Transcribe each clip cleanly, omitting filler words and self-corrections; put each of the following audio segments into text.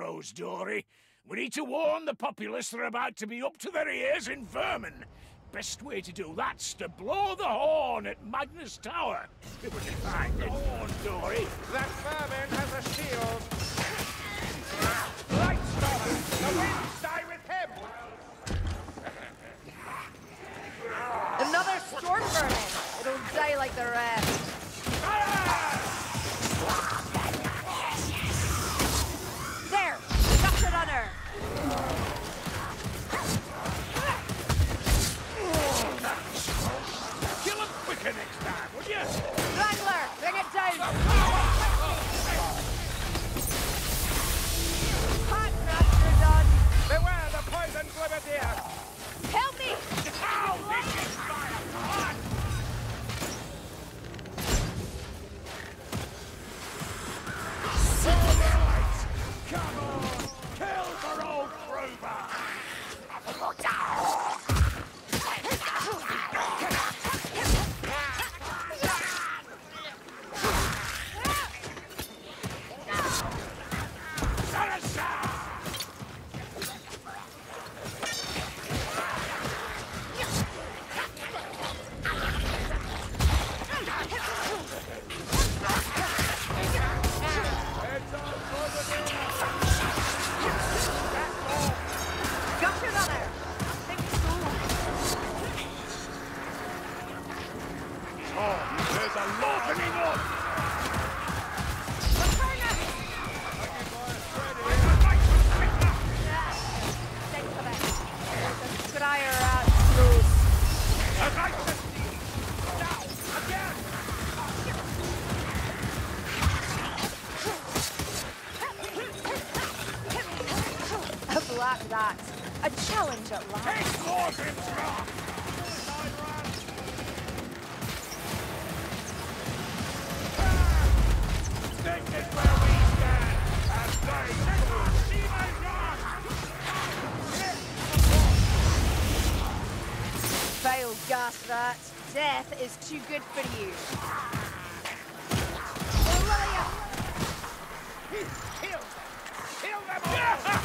arrows, Dory. We need to warn the populace they're about to be up to their ears in vermin. Best way to do that's to blow the horn at Magnus Tower. Find the horn, Dory. That vermin has a shield. Lightstorm! The winds die with him! Another storm vermin! It'll die like the rest. There! Got the runner! Kill him quicker next time, would you? Wrangler! Bring it down! Hot master done! Beware the poison grenadier! Help me! Ow! This is fire! Hot! Come on! Kill for old Kruber! That. A challenge at last. Take Morgan's rock! This is where we stand! And they see my rock! Fail gas that. Death is too good for you. Kill them all!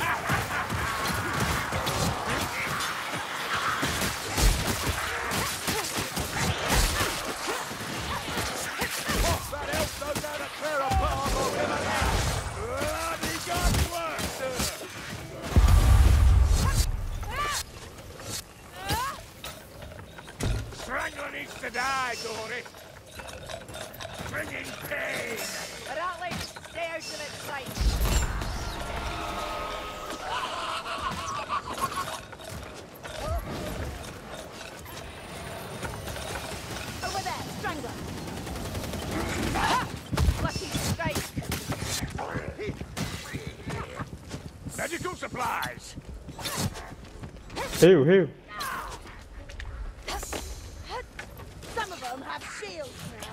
Strangler needs to die, Dory. Bringing pain. But Atlee, stay out of its sight. Over there, Strangler. Lucky strike. Medical supplies. Heal. Some of them have shields now.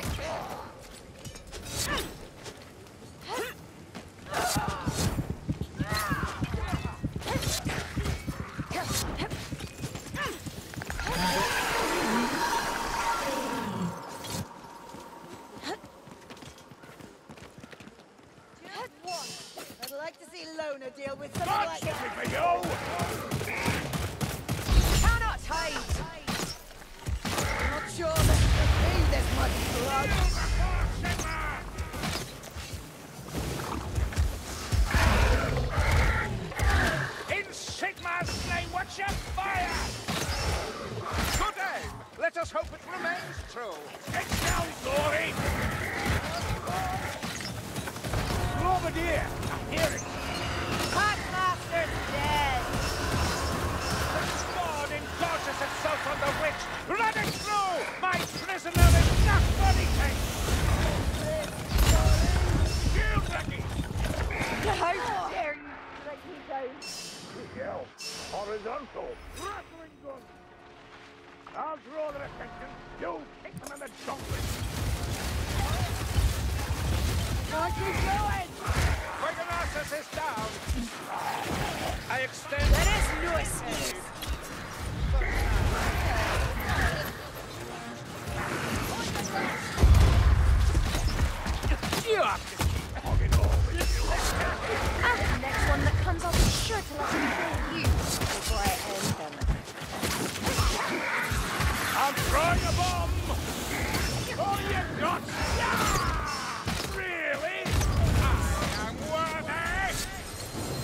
I'd like to see Lona deal with something like that. For you. Cannot hide. I'm not sure that I need this much blood. In Sigmar's name, watch your fire! Good aim! Let us hope it remains true. Get down, Dory. Globadier, I hear it. Packmaster's dead. The spawn engorges itself on the witch! Run it through! My prisoner is not for anything! Shield, Becky! How dare you let me down? Yell. Horizontal. Rattling gun. I'll draw their attention. You kick them in the jungle. Can't keep going. Quagonasus is down! I extend... There is no escape. You have to keep hogging over you. Next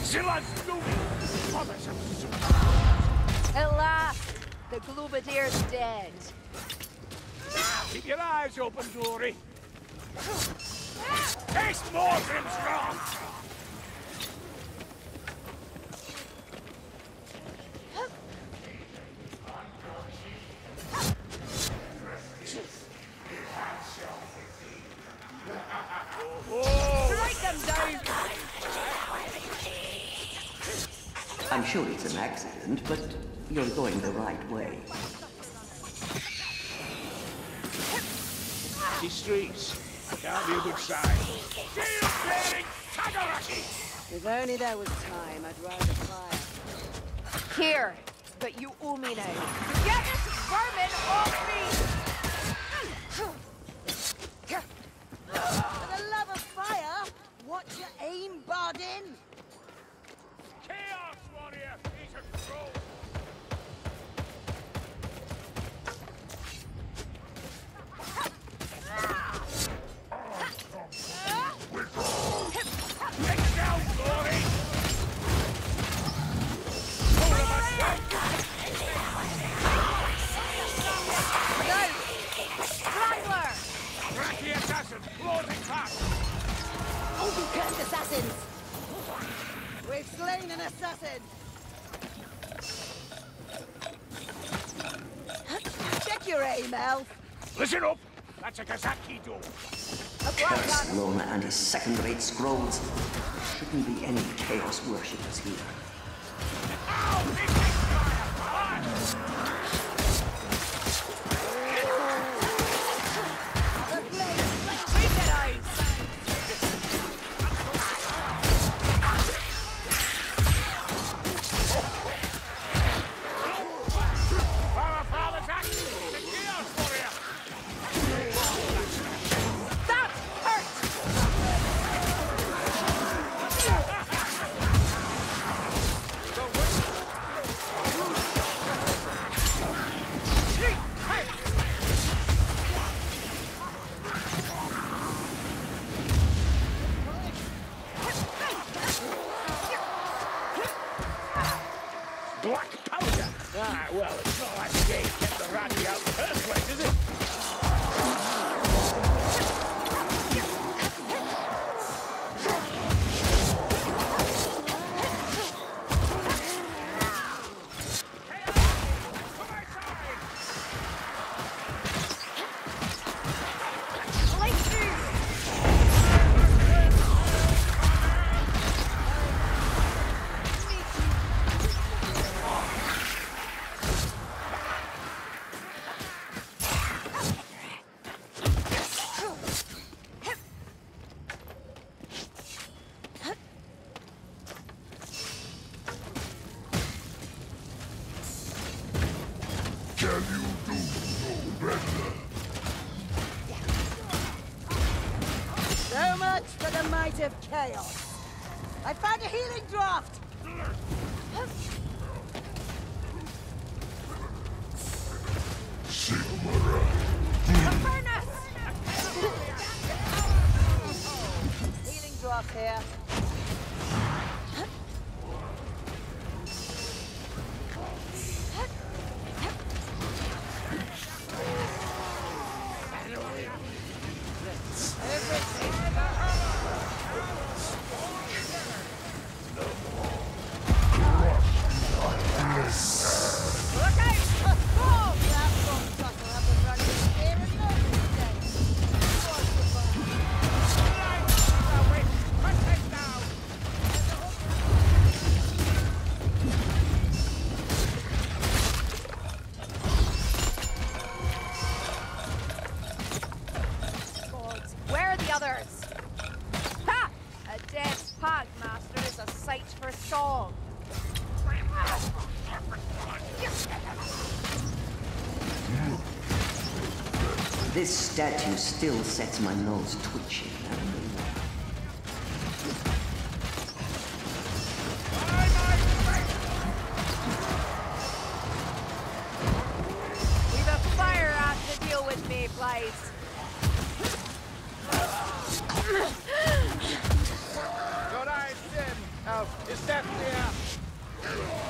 Zilla's looming! Mothers of At last, the Glubadier's dead. Keep your eyes open, Dory. Taste Morgrim's wrath! Strike them down! I'm sure it's an accident, but you're going the right way. These streets can't be a good sign. Shield-bearing Tagaraki! If only there was time, I'd rather fire. Here, but you owe me now. Get this vermin off me! For the love of fire, watch your aim, Bardin! Chaos warrior, he's a troll! Take it down, Glory! Hold him aside! Go! Strangler! Cracky assassin, closing fast! Oh, you cursed assassins! We've slain an assassin! Check your aim, elf! Listen up! That's a Kazaki door! A black Curse gun! Lona and his second-rate scrolls. Shouldn't be any chaos worshippers here. Ow! This is fire! The blade! Take it out! Our father's act! The Chaos warrior! That hurt! Black powder! Ah, well, it's not like the game kept the Randy out in the first place, is it? So much for the might of chaos. I found a healing draft. Healing draft here. Look out! Oh, that bomb trucker up and running here and over today. Where are the others? Ha! A dead pug master is a sight for song. This statue still sets my nose twitching. We've a fire ant to deal with, Mayflies. Your eyes dim, yourself. Is death near?